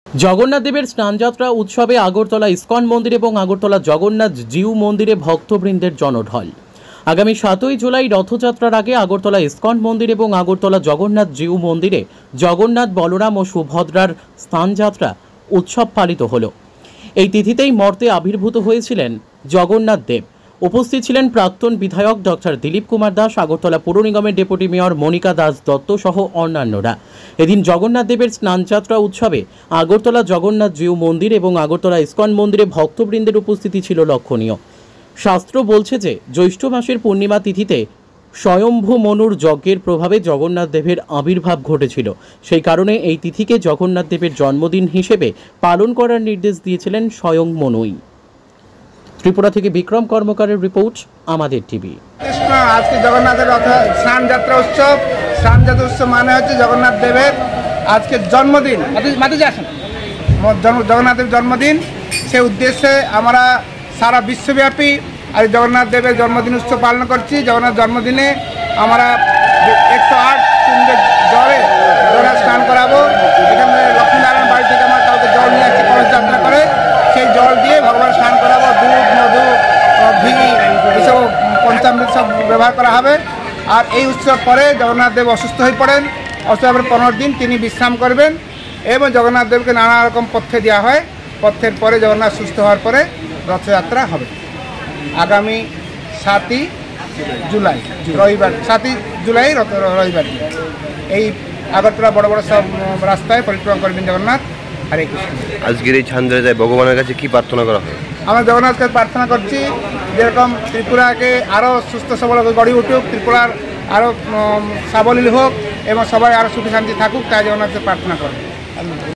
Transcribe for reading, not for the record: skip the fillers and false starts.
জগন্নাথ দেবের স্নানযাত্রা উৎসবে আগরতলা ইস্কন মন্দির এবং আগরতলা জগন্নাথ জিউ মন্দিরে ভক্তবৃন্দের জনঢল। আগামী 7ই জুলাই রথযাত্রার আগে আগরতলা ইস্কন মন্দির এবং আগরতলা জগন্নাথ জিউ মন্দিরে জগন্নাথ, বলরাম ও সুভদ্রার স্নানযাত্রা উৎসব পালিত হল। এই তিথিতেই মর্তে আবির্ভূত হয়েছিলেন জগন্নাথ দেব। উপস্থিত ছিলেন প্রাক্তন বিধায়ক ডক্টর দিলীপ কুমার দাস, আগরতলা পৌর নিগমের ডেপুটি মেয়র মনিকা দাস দত্ত সহ অন্যান্যরা। এদিন জগন্নাথ দেবের স্নানযাত্রা উৎসবে আগরতলা জগন্নাথ জিউ মন্দির এবং আগরতলা ইস্কন মন্দিরে ভক্তবৃন্দের উপস্থিতি ছিল লক্ষণীয়। শাস্ত্র বলছে যে জ্যৈষ্ঠ মাসের পূর্ণিমা তিথিতে স্বয়ম্ভু মনুর যজ্ঞের প্রভাবে জগন্নাথ দেবের আবির্ভাব ঘটেছিল। সেই কারণে এই তিথিকে জগন্নাথ দেবের জন্মদিন হিসেবে পালন করার নির্দেশ দিয়েছিলেন স্বয়ং মনুই। ত্রিপুরা থেকে বিক্রম কর্মকারের রিপোর্ট, আমাদের টিভি। আজকে জগন্নাথের রথ স্নানযাত্রা উৎসব। স্নানযাত্রা উৎসব মানে হচ্ছে জগন্নাথ দেবের আজকে জন্মদিন, জগন্নাথের জন্মদিন। সে উদ্দেশ্যে আমরা সারা বিশ্বব্যাপী আজ জগন্নাথ দেবের জন্মদিন উৎসব পালন করছি। জগন্নাথ জন্মদিনে আমরা 108 কুণ্ডের জলে স্নান করাবো। এখানে লক্ষ্মীনারায়ণ বাড়ি থেকে আমরা কাউকে জল নিয়ে আসছি কলস যাত্রা করে, সেই জল দিয়ে ভগবান স্নান করাবো। দুধ, মধু, ঘি এসব পঞ্চামৃত সব ব্যবহার করা হবে। আর এই উৎসব পরে জগন্নাথ দেব অসুস্থ হয়ে পড়েন। অসুস্থের 15 দিন তিনি বিশ্রাম করবেন এবং জগন্নাথ দেবকে নানা রকম পথ্য দেওয়া হয়। পথ্যের পরে জগন্নাথ সুস্থ হওয়ার পরে রথযাত্রা হবে আগামী 7ই জুলাই রবিবার। 7ই জুলাই রবিবার এই আগরতলা বড় বড় সব রাস্তায় পরিক্রমা করবেন জগন্নাথ। হরে কৃষ্ণ। আজকের এই ছান্দ্রে ভগবানের কাছে কি প্রার্থনা করা হয়? আমরা জগন্নাথকে প্রার্থনা করছি যেরকম ত্রিপুরাকে আরও সুস্থ সবল গড়ে উঠুক, ত্রিপুরার আরও সাবলীল হোক এবং সবাই আরও সুখী শান্তি থাকুক, তাই জগন্নাথকে প্রার্থনা করব।